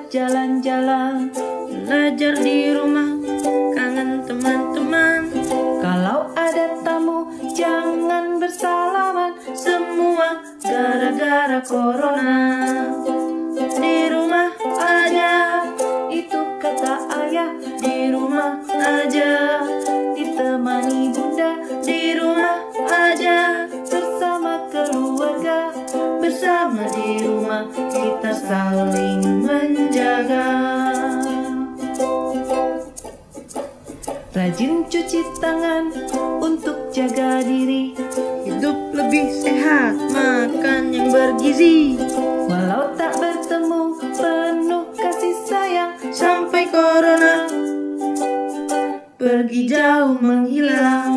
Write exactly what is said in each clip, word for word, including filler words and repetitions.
jalan-jalan, belajar di rumah, kangen teman-teman. Kalau ada tamu jangan bersalaman, semua gara-gara corona. Di rumah aja, itu kata ayah. Di rumah aja, ditemani bunda. Di rumah aja, bersama keluarga. Bersama di rumah kita saling menjaga. Rajin cuci tangan untuk jaga diri, hidup lebih sehat, makan yang bergizi. Walau tak bertemu, penuh kasih sayang, sampai corona pergi jauh menghilang.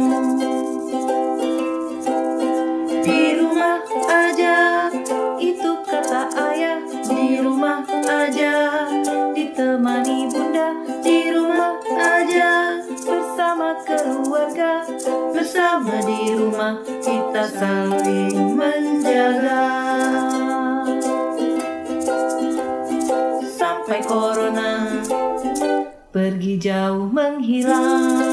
Di rumah aja, itu kata ayah. Di rumah aja, ditemani bunda. Di rumah aja, bersama keluarga. Bersama di rumah kita saling menjaga, sampai corona pergi jauh menghilang.